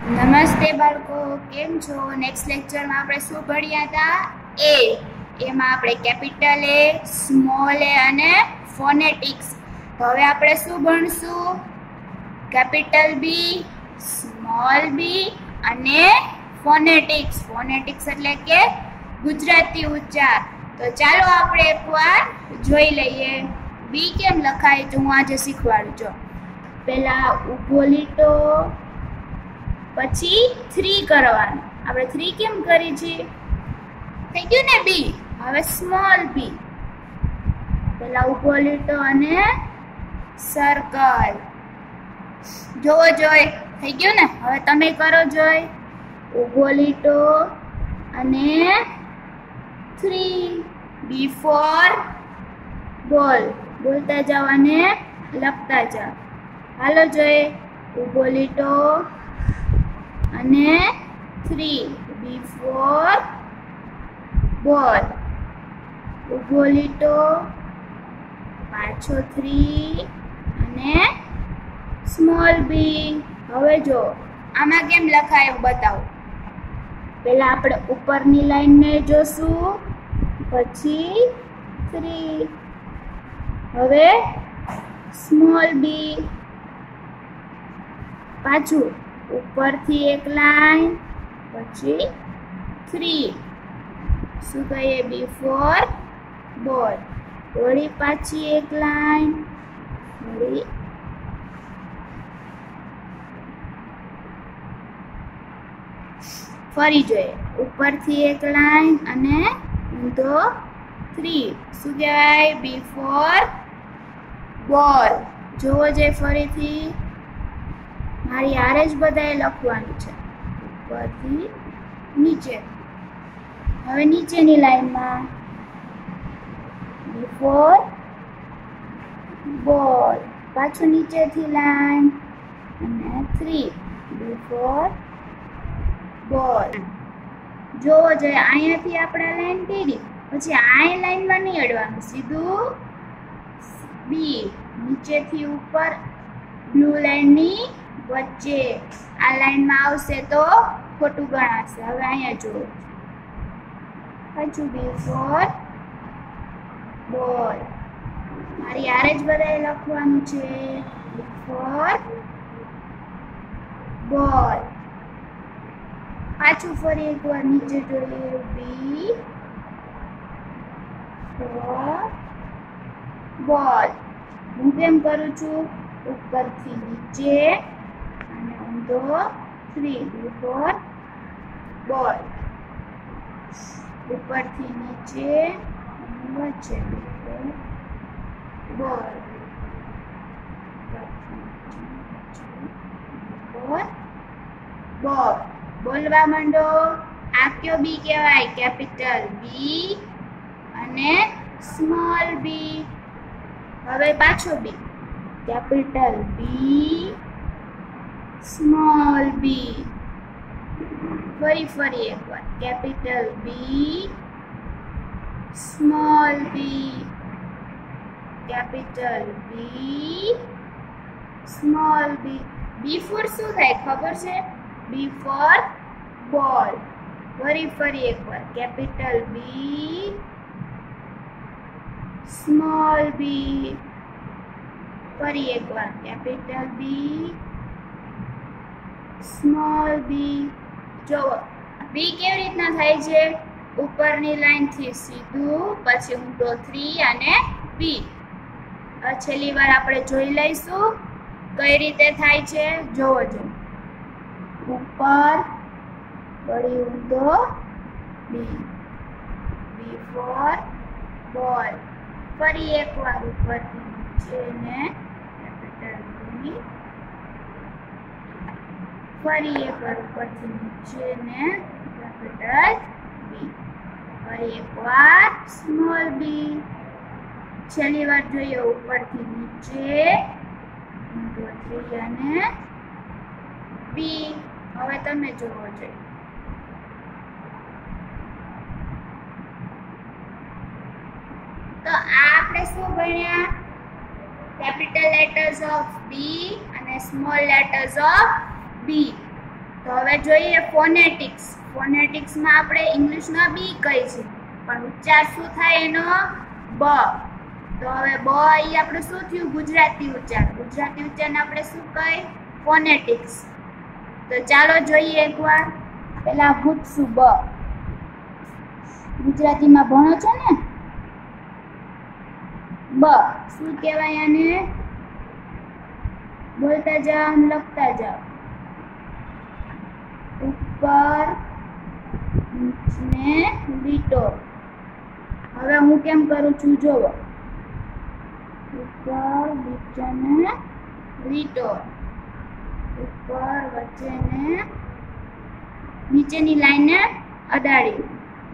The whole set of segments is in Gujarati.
નમસ્તે બાળકો, કેમ છો? નેક્સ્ટ લેક્ચરમાં આપણે શું ભણ્યા હતા? એ એમાં આપણે કેપિટલ એ, સ્મોલ એ અને ફોનેટિક્સ. તો હવે આપણે શું ભણશું? કેપિટલ બી, સ્મોલ બી અને ફોનેટિક્સ. ફોનેટિક્સ એટલે કે ગુજરાતી ઉચ્ચાર. તો ચાલો આપણે એકવાર જોઈ લઈએ. બી કેમ લખાય તો હું આજે શીખવાડું છું. પહેલા ઊભો લીટો, પછી 3 કરવાનું. આપણે 3 કેમ કરી છે? થઈ ગયું ને બી. હવે સ્મોલ બી. પહેલા ઊભો લીટો અને સર્કલ. જોવો જોઈ. થઈ ગયું ને? હવે તમે કરો જોઈ. ઊભો લીટો અને 3. બી ફોર બોલ. બોલતા જાઓ અને લખતા જાઓ. હાલો જોઈ. ઊભો લીટો અને 3. બી ફોર બોલ. ઊભો લીટો, પાછો 3 અને સ્મોલ બી. હવે જો આમાં કેમ લખાય હું બતાવું. પહેલા આપણે ઉપરની લાઈનને જોશું, પછી 3. હવે સ્મોલ બી. પાછું ઉપરથી એક લાઈન, પછી 3. શું કહીએ? બી ફોર બોલ. વળી પાછી એક લાઈન, વળી ફરી જોઈએ. ઉપરથી એક લાઈન અને ઊંધો 3. શું કહેવાય? બી ફોર બોલ. જોવો જોઈએ ફરીથી. મારી હારે જ બધાએ લખવાનું છે, ઉપરથી નીચે. હવે નીચેની લાઈનમાં બી ફોર બોલ. પાછું નીચેથી લાઈન અને 3. બી ફોર બોલ. જોવો જોઈએ. અહીંયાથી આપણે લાઈન કરી, પછી આ લાઈનમાં નહીં અડવાનું, સીધું બી. નીચેથી ઉપર બ્લુ લાઈનની વચ્ચે. આ લાઈનમાં આવશે તો ખોટું ગણાશે. હવે અહીંયા જુઓ. પાછું બી ફોર બોલ. મારી હારે જ બધાએ લખવાનું છે. બી ફોર બોલ. પાછું ફરી એકવાર નીચે જોઈએ. બી ફોર બોલ. હું કેમ કરું છું? ઉપરથી નીચે અને ઊંધો 3. બી ફોર બોલ. ઉપરથી નીચે અને વચ્ચે. બી ફોર બોલ. બોલ. બોલવા માંડો. આ કયો બી કહેવાય? કેપિટલ બી અને સ્મોલ બી. હવે પાછો બી. Capital B, small B. ફરી એકવાર. Capital B, small B. Capital B, small B. B for શું થાય ખબર છે? B for ball. ફરી એકવાર. Capital B, small B. ફરી એકવાર. Capital B, small B. જો બી કેવી રીતના થાય છે? ઉપરની લાઈનથી સીધું, પછી ઊંધો 3 અને બી. છેલ્લી વાર આપણે જોઈ લઈશું કઈ રીતે થાય છે. જોવો જો. ઉપર, વળી ઊંધો બી. B for ball. ફરી એકવાર ઉપરથી નીચે ને કેપિટલ બી. ફરી એકવાર ઉપરથી નીચે ને કેપિટલ બી. ફરી એકવાર સ્મોલ બી. છેલ્લી વાર જોઈએ. ઉપરથી નીચે, ઊંધો 3 અને બી. હવે તમે જોવો જોઈએ. તો આ આપણે શું ભણ્યા? કેપિટલ લેટર્સ ઓફ બી અને સ્મોલ લેટર્સ ઓફ બી. તો હવે જોઈએ ફોનેટિક્સ. ફોનેટિક્સમાં આપણે ઇંગ્લિશમાં બી કહી છે, પણ ઉચ્ચાર શું થાય એનો? બ. તો હવે બ એ આપણે શું થયું? ગુજરાતી ઉચ્ચાર. ગુજરાતી ઉચ્ચારને આપણે શું કહી? ફોનેટિક્સ. તો ચાલો જોઈએ એકવાર. પહેલા પૂછશું બ. ગુજરાતીમાં ભણો છો ને? બ શું કહેવાય આને? બોલતા જાઓ અને લખતા જાઓ. ઉપર ને લીટો. હવે હું કેમ કરું છું જોવો. ઉપર નીચે ને લીટો. ઉપર વચ્ચે ને નીચેની લાઈનને અડાડી.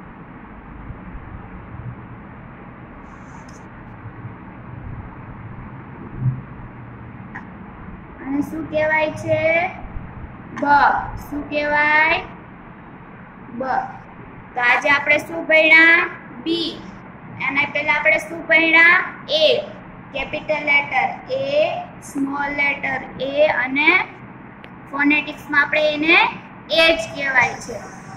અને શું કહેવાય છે? બ. શું કહેવાય? બ. તો આજે આપણે શું ભણ્યા? બી. એના પહેલા આપણે શું ભણ્યા? A. Capital letter A, small letter A, અને ફોનેટિક્સમાં આપણે એને એ જ કહેવાય છે.